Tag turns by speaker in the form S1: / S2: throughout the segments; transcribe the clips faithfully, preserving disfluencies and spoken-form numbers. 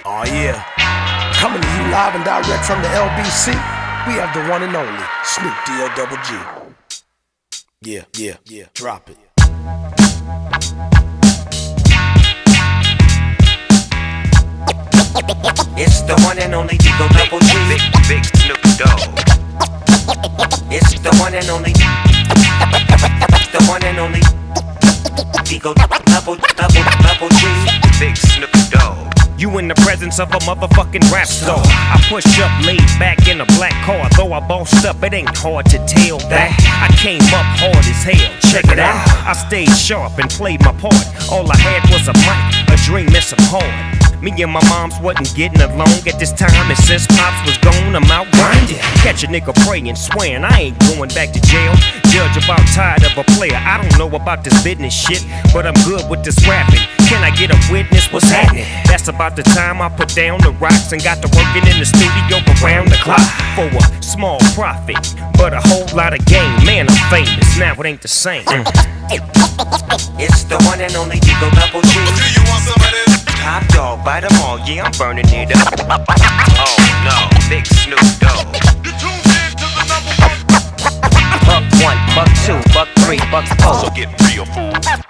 S1: Oh yeah, coming to you live and direct from the L B C. We have the one and only Snoop D O double G. Yeah, yeah, yeah, drop it.
S2: It's the one and only D O double G. Big, big Snoop Dogg. It's the one and only. It's the one and only D O double, double, double G. Big Snoop Dogg.
S3: You in the presence of a motherfucking rap star. I push up, laid back in a black car. Though I bossed up, it ain't hard to tell that I came up hard as hell. Check it out. I stayed sharp and played my part. All I had was a mic, a dream and some hard. Me and my moms wasn't getting along at this time, and since Pops was gone, I'm out grinding. Catch a nigga praying, swearing I ain't going back to jail. Judge about tired of a player. I don't know about this business shit, but I'm good with this rapping. Can I get a witness? What's happening? That's about the time I put down the rocks and got to working in the studio around the clock for a small profit, but a whole lot of gain. Man, I'm famous now. It ain't the same. Mm.
S2: It's the one and only D O double G.
S4: Do you want some of this?
S2: Top dog, bite them all, yeah, I'm burning it up. Oh no, big Snoop Dogg.
S4: You tuned in to the number one.
S2: Buck one, buck two, buck three, buck four.
S4: So get real, fool.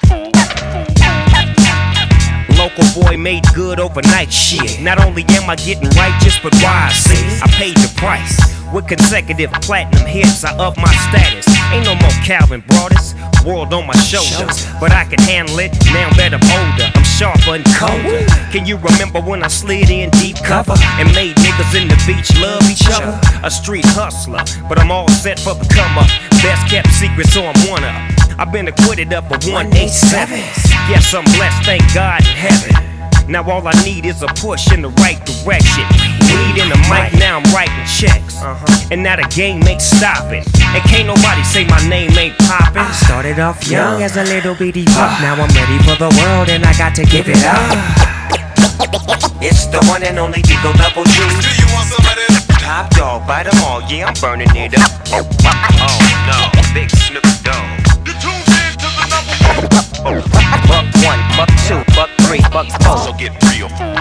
S3: Local boy made good overnight shit. Not only am I getting righteous, but wise. I paid the price. With consecutive platinum hits, I up my status. Ain't no more Calvin Broadus, world on my shoulders, but I can handle it now that I'm older. I'm sharper and colder. Can you remember when I slid in deep cover and made niggas in the beach love each other? A street hustler, but I'm all set for the come up. Best kept secret, so I'm one up. I've been acquitted up for one eighty-seven. Yes, I'm blessed, thank God in heaven. Now all I need is a push in the right direction. Weed in the mic, now I'm writing checks. Uh-huh. And now the game ain't stopping. And can't nobody say my name ain't popping.
S5: Started off young as a little bitty pup. Now I'm ready for the world and I got to give it up.
S2: It's the one and only D O double G.
S4: Do you want some of this?
S2: Top dog, bite them all, yeah, I'm burning it up. Oh no, big Snoop Dogg.
S4: You tuned in to the number one.
S2: Buck one, buck two, buck three, buck four.
S4: So get real, fool.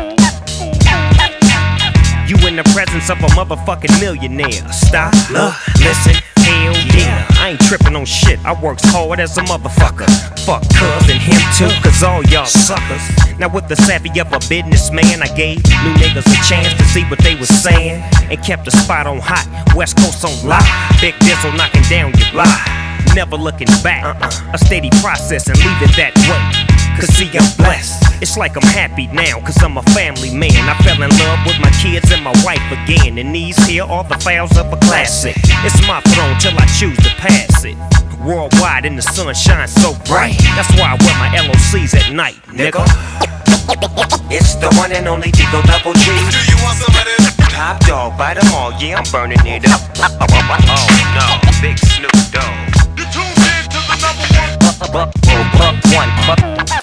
S3: You in the presence of a motherfucking millionaire. Stop, look, listen, hell yeah. I ain't tripping on shit, I works hard as a motherfucker. Fuck cuz and him too, cause all y'all suckers. Now with the savvy of a businessman, I gave new niggas a chance to see what they was saying, and kept the spot on hot, West Coast on lock. Big Dizzle knocking down your block. Never looking back, uh-uh. A steady process and leave it that way. Cause see, I'm blessed. It's like I'm happy now, cause I'm a family man. I fell in love with my kids and my wife again. And these here are the files of a classic. It's my throne till I choose to pass it. Worldwide and the sun shines so bright. That's why I wear my L O Cs at night, nigga.
S2: It's the one and only D O double G.
S4: Do you want some of this?
S2: Top dog, bite them all, yeah, I'm burning it up. Oh no, big Snoop Dogg.
S4: You tuned in to the number one.
S2: Buck, buck, buck one, buck.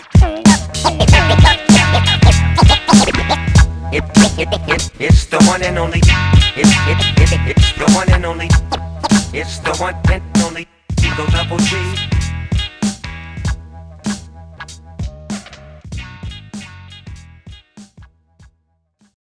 S2: It, it, it, it's the one and only. It, it, it, it's the one and only. It's the one and only. D O double G.